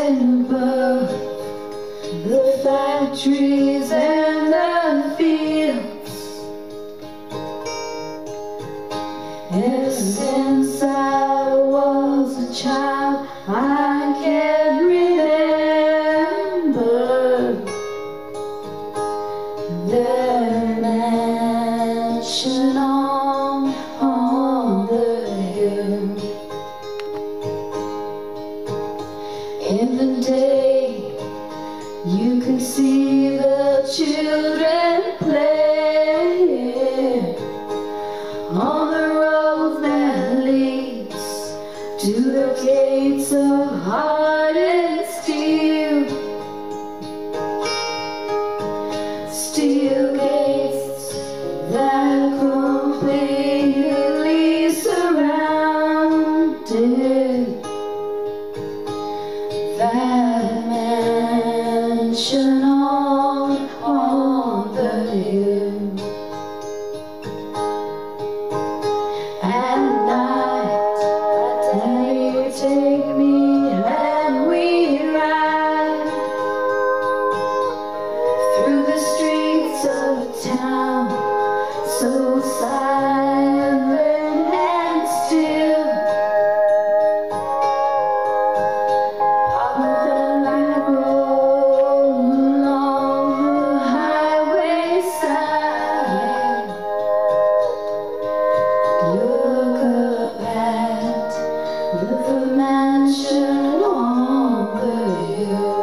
rising above the factories and the fields. Ever since I was a child, I can remember the mansion on the hill. In the day, you can see the children play on the road that leads to the gates of heart and steel. Steel gates that completely surrounded that mansion on the hill. At night, Daddy would take me and we'd ride through the streets of a town so silent and still. Up the light road along the highway side, look up at the mansion on the hill.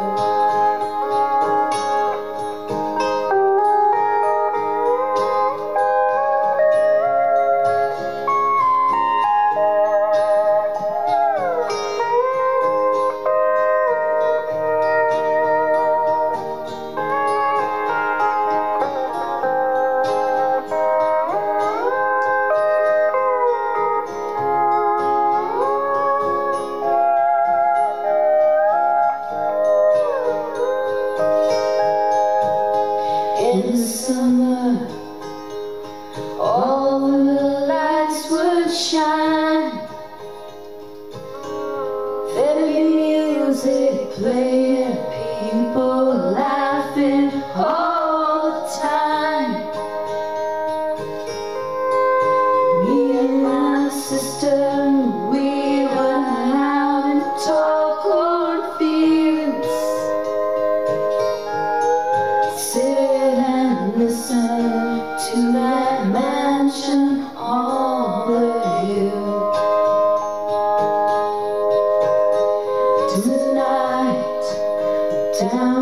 In the summer, all the lights would shine. There'd be music playing, people laughing all the time. Me and my sister, we went out in the tall cornfields, sit and listen to that mansion on the hill. Tonight, down